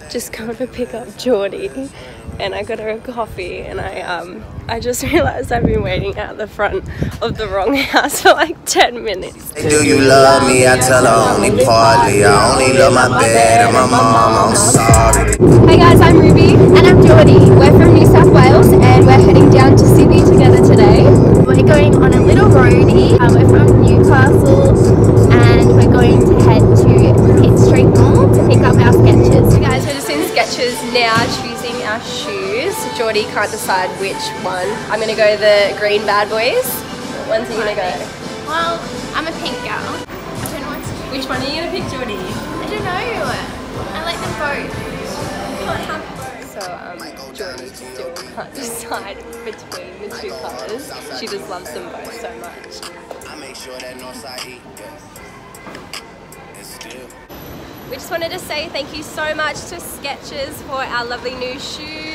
just going to pick up Geordie, and I got her a coffee, and I just realised I've been waiting at the front of the wrong house for like 10 minutes. Do you love me? I tell her only partly. I only love my bed and my mom. I'm sorry. Hey guys, I'm Ruby. And I'm Geordie. We're from New South Wales and we're heading down to Sydney together today. We're going on a little roadie. We're from Newcastle and we're going to head to Pitt Street Mall to pick up our Skechers. Hey guys, we're just in Skechers now choosing our shoes. Geordie can't decide which one. I'm going to go the green bad boys. What ones are you going to go? Well, I'm a pink girl. I don't know what to choose. Which one are you going to pick, Geordie? I don't know. I like them both. So Geordie still can't decide between the two colours. She just loves them both so much. We just wanted to say thank you so much to Skechers for our lovely new shoes.